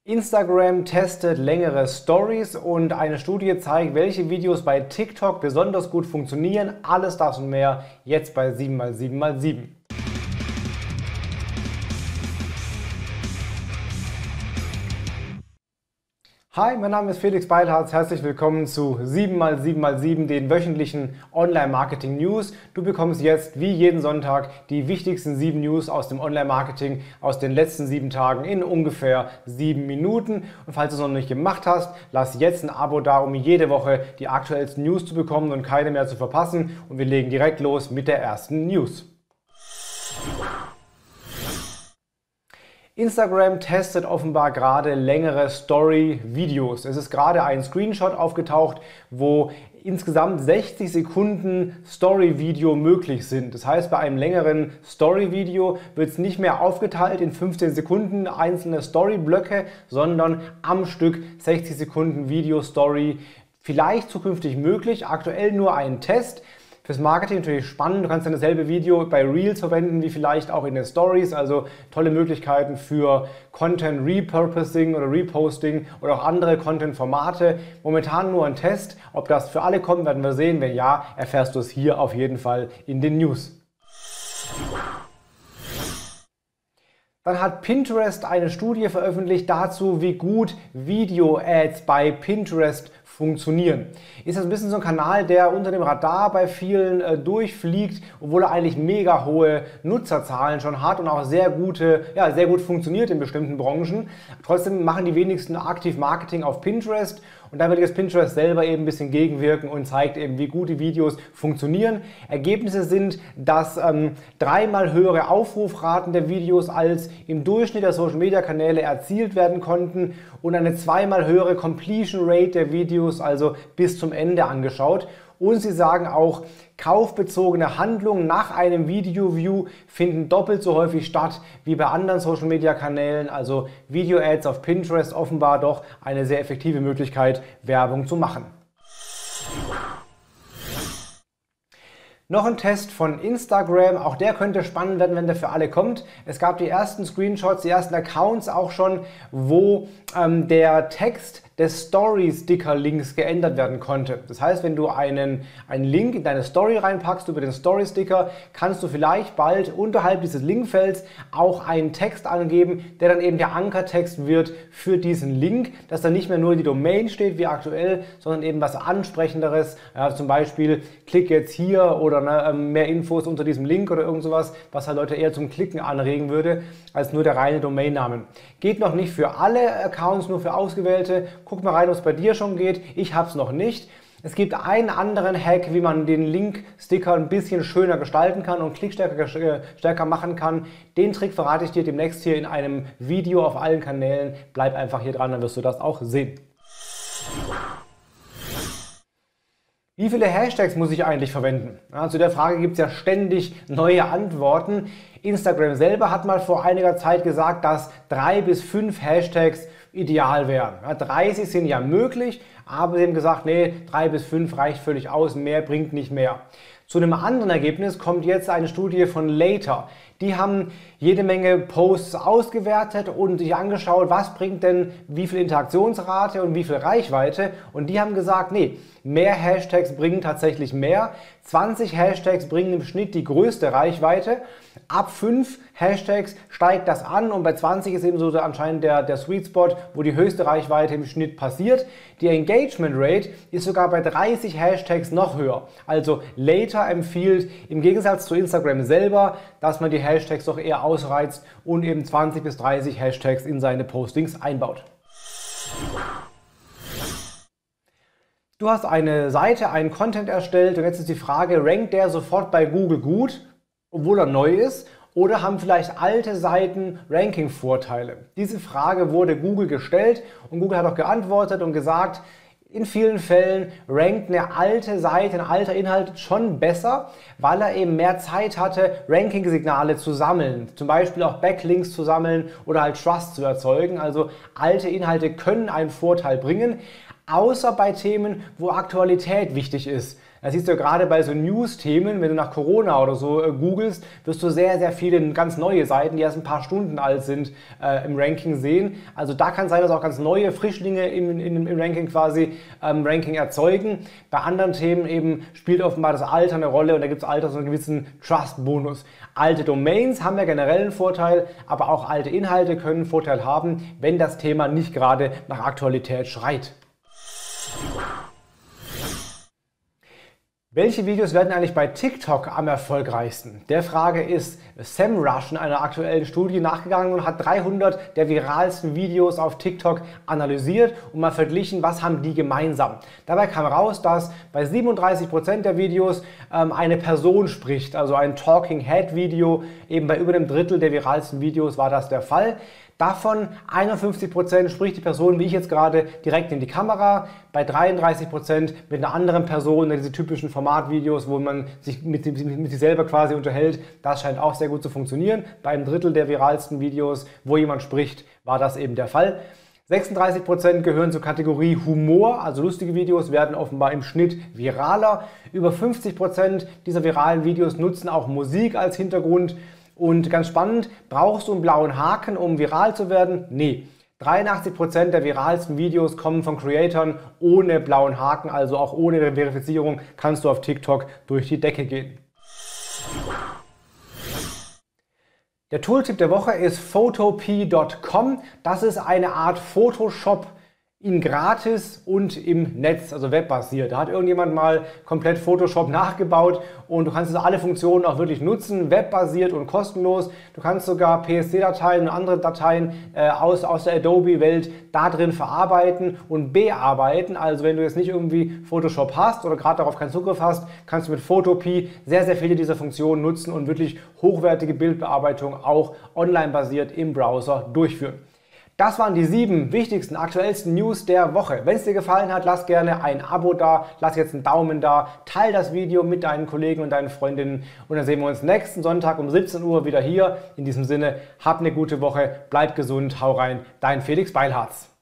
Instagram testet längere Stories und eine Studie zeigt, welche Videos bei TikTok besonders gut funktionieren. Alles das und mehr jetzt bei 7x7x7. Hi, mein Name ist Felix Beilharz, herzlich willkommen zu 7x7x7, den wöchentlichen Online-Marketing-News. Du bekommst jetzt wie jeden Sonntag die wichtigsten 7 News aus dem Online-Marketing aus den letzten 7 Tagen in ungefähr 7 Minuten. Und falls du es noch nicht gemacht hast, lass jetzt ein Abo da, um jede Woche die aktuellsten News zu bekommen und keine mehr zu verpassen. Und wir legen direkt los mit der ersten News. Instagram testet offenbar gerade längere Story-Videos. Es ist gerade ein Screenshot aufgetaucht, wo insgesamt 60 Sekunden Story-Video möglich sind. Das heißt, bei einem längeren Story-Video wird es nicht mehr aufgeteilt in 15 Sekunden einzelne Story-Blöcke, sondern am Stück 60 Sekunden Video-Story. Vielleicht zukünftig möglich, aktuell nur ein Test. Fürs Marketing natürlich spannend, du kannst dann dasselbe Video bei Reels verwenden wie vielleicht auch in den Stories, also tolle Möglichkeiten für Content Repurposing oder Reposting oder auch andere Content-Formate. Momentan nur ein Test, ob das für alle kommt, werden wir sehen. Wenn ja, erfährst du es hier auf jeden Fall in den News. Dann hat Pinterest eine Studie veröffentlicht dazu, wie gut Video-Ads bei Pinterest funktionieren. Ist das ein bisschen so ein Kanal, der unter dem Radar bei vielen durchfliegt, obwohl er eigentlich mega hohe Nutzerzahlen schon hat und auch sehr gut funktioniert in bestimmten Branchen. Trotzdem machen die wenigsten aktiv Marketing auf Pinterest. Und da will jetzt Pinterest selber eben ein bisschen gegenwirken und zeigt eben, wie gut die Videos funktionieren. Ergebnisse sind, dass 3-mal höhere Aufrufraten der Videos als im Durchschnitt der Social Media Kanäle erzielt werden konnten und eine 2-mal höhere Completion Rate der Videos, also bis zum Ende angeschaut. Und sie sagen auch, kaufbezogene Handlungen nach einem Video-View finden doppelt so häufig statt wie bei anderen Social-Media-Kanälen. Also Video-Ads auf Pinterest offenbar doch eine sehr effektive Möglichkeit, Werbung zu machen. Noch ein Test von Instagram, auch der könnte spannend werden, wenn der für alle kommt. Es gab die ersten Screenshots, die ersten Accounts auch schon, wo der Text des Story-Sticker-Links geändert werden konnte. Das heißt, wenn du einen Link in deine Story reinpackst über den Story-Sticker, kannst du vielleicht bald unterhalb dieses Linkfelds auch einen Text angeben, der dann eben der Ankertext wird für diesen Link, dass dann nicht mehr nur die Domain steht wie aktuell, sondern eben was Ansprechenderes, ja, zum Beispiel klick jetzt hier oder mehr Infos unter diesem Link oder irgend sowas, was halt Leute eher zum Klicken anregen würde, als nur der reine Domainnamen. Geht noch nicht für alle Accounts, nur für ausgewählte. Guck mal rein, ob es bei dir schon geht. Ich habe es noch nicht. Es gibt einen anderen Hack, wie man den Link-Sticker ein bisschen schöner gestalten kann und klickstärker machen kann. Den Trick verrate ich dir demnächst hier in einem Video auf allen Kanälen. Bleib einfach hier dran, dann wirst du das auch sehen. Wie viele Hashtags muss ich eigentlich verwenden? Ja, zu der Frage gibt es ja ständig neue Antworten. Instagram selber hat mal vor einiger Zeit gesagt, dass 3 bis 5 Hashtags ideal wären. Ja, 30 sind ja möglich, aber sie haben gesagt, nee, 3 bis 5 reicht völlig aus, mehr bringt nicht mehr. Zu einem anderen Ergebnis kommt jetzt eine Studie von Later. Die haben jede Menge Posts ausgewertet und sich angeschaut, was bringt denn wie viel Interaktionsrate und wie viel Reichweite. Und die haben gesagt, nee, mehr Hashtags bringen tatsächlich mehr. 20 Hashtags bringen im Schnitt die größte Reichweite. Ab 5 Hashtags steigt das an und bei 20 ist eben so anscheinend der Sweet Spot, wo die höchste Reichweite im Schnitt passiert. Die Engagement Rate ist sogar bei 30 Hashtags noch höher. Also Later empfiehlt im Gegensatz zu Instagram selber, dass man die Hashtags doch eher ausreizt und eben 20 bis 30 Hashtags in seine Postings einbaut. Du hast eine Seite, einen Content erstellt und jetzt ist die Frage, rankt der sofort bei Google gut, obwohl er neu ist? Oder haben vielleicht alte Seiten Ranking-Vorteile? Diese Frage wurde Google gestellt und Google hat auch geantwortet und gesagt, in vielen Fällen rankt eine alte Seite, ein alter Inhalt schon besser, weil er eben mehr Zeit hatte, Ranking-Signale zu sammeln. Zum Beispiel auch Backlinks zu sammeln oder halt Trust zu erzeugen. Also alte Inhalte können einen Vorteil bringen, außer bei Themen, wo Aktualität wichtig ist. Das siehst du ja gerade bei so News-Themen, wenn du nach Corona oder so googelst, wirst du sehr, sehr viele ganz neue Seiten, die erst ein paar Stunden alt sind, im Ranking sehen. Also da kann es sein, dass auch ganz neue Frischlinge im Ranking quasi Ranking erzeugen. Bei anderen Themen eben spielt offenbar das Alter eine Rolle und da gibt es Alter so einen gewissen Trust-Bonus. Alte Domains haben ja generell einen Vorteil, aber auch alte Inhalte können einen Vorteil haben, wenn das Thema nicht gerade nach Aktualität schreit. Welche Videos werden eigentlich bei TikTok am erfolgreichsten? Der Frage ist SEMrush in einer aktuellen Studie nachgegangen und hat 300 der viralsten Videos auf TikTok analysiert und mal verglichen, was haben die gemeinsam. Dabei kam raus, dass bei 37% der Videos eine Person spricht, also ein Talking Head Video, eben bei über einem Drittel der viralsten Videos war das der Fall. Davon 51% spricht die Person, wie ich jetzt gerade, direkt in die Kamera. Bei 33% mit einer anderen Person, diese typischen Formatvideos, wo man sich mit sich selber quasi unterhält. Das scheint auch sehr gut zu funktionieren. Bei einem Drittel der viralsten Videos, wo jemand spricht, war das eben der Fall. 36% gehören zur Kategorie Humor, also lustige Videos werden offenbar im Schnitt viraler. Über 50% dieser viralen Videos nutzen auch Musik als Hintergrund. Und ganz spannend, brauchst du einen blauen Haken, um viral zu werden? Nee. 83% der viralsten Videos kommen von Creatoren ohne blauen Haken, also auch ohne Verifizierung kannst du auf TikTok durch die Decke gehen. Der Tooltip der Woche ist Photopea.com. Das ist eine Art Photoshop in gratis und im Netz, also webbasiert. Da hat irgendjemand mal komplett Photoshop nachgebaut und du kannst jetzt alle Funktionen auch wirklich nutzen, webbasiert und kostenlos. Du kannst sogar PSD-Dateien und andere Dateien aus der Adobe-Welt da drin verarbeiten und bearbeiten. Also wenn du jetzt nicht irgendwie Photoshop hast oder gerade darauf keinen Zugriff hast, kannst du mit Photopea sehr, sehr viele dieser Funktionen nutzen und wirklich hochwertige Bildbearbeitung auch online basiert im Browser durchführen. Das waren die 7 wichtigsten, aktuellsten News der Woche. Wenn es dir gefallen hat, lass gerne ein Abo da, lass jetzt einen Daumen da, teile das Video mit deinen Kollegen und deinen Freundinnen und dann sehen wir uns nächsten Sonntag um 17 Uhr wieder hier. In diesem Sinne, hab eine gute Woche, bleib gesund, hau rein, dein Felix Beilharz.